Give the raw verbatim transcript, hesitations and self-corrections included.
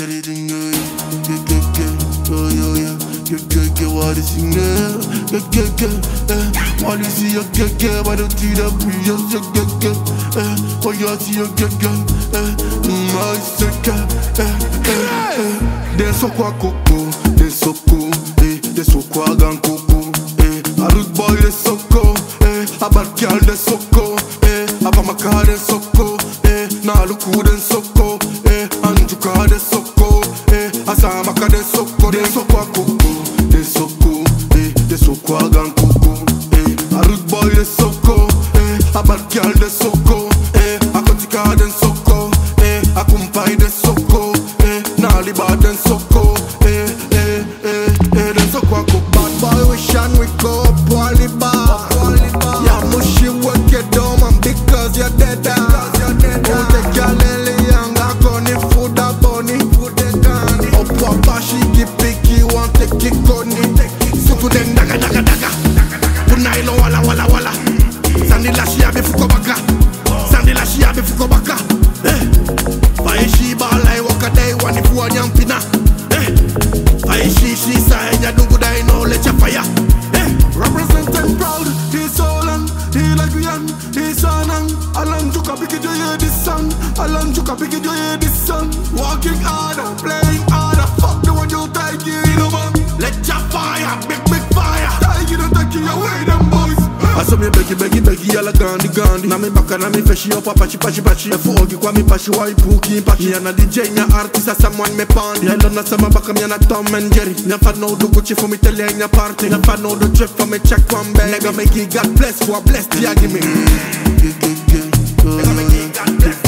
Deri dinle, ge ge ge, yo yo yo, ge ge ge, what is in there? Ge ge ge, eh, all you see, yo ge ge, why don't you da be, yo ge ge, eh, what you see, yo ge ge, eh, my second, eh, eh, eh. Den so kwa koko, den so ko, eh, den so kwa gan koko, eh, a rude boy den so ko, eh, a bad girl den so ko, eh, a bamaka den so ko, eh, na luku den so ko, eh, anjuka den so ko, eh, asamaka den so ko, den so kwa koko, den so ko, eh, den so kwa gan koko, eh, a rude boy den so ko, eh, a bad girl den so ko, eh, a kotika den so ko, eh, a kumpai den so ko, eh, na liba den so ko, eh, eh, eh, eh, den so kwa koko. Bad boy we shine, we go up Wally bar. Yeah, mushy work it down, man, because you're dead. Oh, the galele young, I got it, food a bunny, food a candy. Oh, papa, she get picky, want to kick on it. So to them, daga, daga, daga. Punailo, wala, wala, wala. Sandila, she have a fukobaka. Sandila, she have a fukobaka. Eh, Faishi, balai, walk a day, one if one young pina. Eh, Faishi, she say, ya do good, I know, let ya fire. Eh, representing proud, he's Olan, he like Rian, he's Anang. Alan Juka, pick it, you hear this song. Alan Juka, pick it, you hear this song. Walking harder, playing harder, fuck the one you take it, no man. Let ya fire, big, big fire. Take it, don't take it away, them boys. I saw me beggy, beggy, beggy, all a Gandhi, Gandhi. Na me baka, na me feshi, up, pachi, pachi, pachi. Efu ogi kwa mi pachi, wa ipuki, pachi. Mi ana D J, mi artist, a someone me pandi. I love na sama baka, mi ana Tom and Jerry. Mi fa no do Gucci for me tell you in your party. Mi fa no do drip for me check one bag. Nigga make it God bless, for a bless, yeah, give me. Nigga make it God bless.